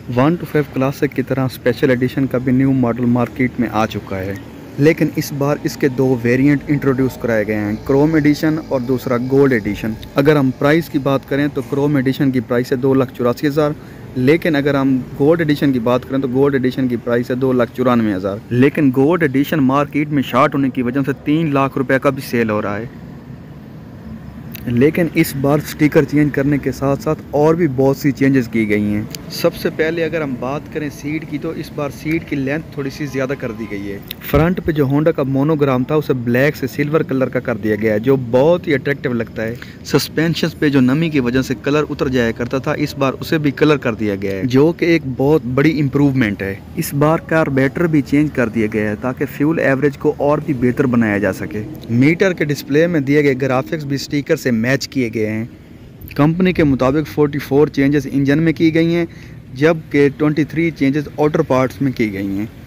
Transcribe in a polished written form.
125 classic की तरह special edition का भी न्यू मॉडल मार्केट में आ चुका है, लेकिन इस बार इसके दो वेरिएंट इंट्रोड्यूस कराए गए हैं, क्रोम एडिशन और दूसरा गोल्ड एडिशन। अगर हम प्राइस की बात करें तो क्रोम एडिशन की प्राइस है 2,84,000, लेकिन अगर हम गोल्ड एडिशन की बात करें तो गोल्ड एडिशन की प्राइस है 2,94,000। लेकिन गोल्ड एडिशन मार्केट में शॉर्ट होने की वजह से 3 लाख रुपए का भी सेल हो रहा है। लेकिन इस बार स्टिकर चेंज करने के साथ साथ और भी बहुत सी चेंजेस की गई हैं। सबसे पहले अगर हम बात करें सीट की, तो इस बार सीट की लेंथ थोड़ी सी ज़्यादा कर दी गई है। फ्रंट पे जो होंडा का मोनोग्राम था उसे ब्लैक से सिल्वर कलर का कर दिया गया है, जो बहुत ही अट्रैक्टिव लगता है। सस्पेंशन पे जो नमी की वजह से कलर उतर जाया करता था, इस बार उसे भी कलर कर दिया गया है, जो कि एक बहुत बड़ी इम्प्रूवमेंट है। इस बार कार्बोरेटर भी चेंज कर दिया गया है ताकि फ्यूल एवरेज को और भी बेहतर बनाया जा सके। मीटर के डिस्प्ले में दिए गए ग्राफिक्स भी स्टिकर से मैच किए गए हैं। कंपनी के मुताबिक 44 चेंजेस इंजन में की गई हैं, जबकि 23 चेंजेस आउटर पार्ट्स में की गई हैं।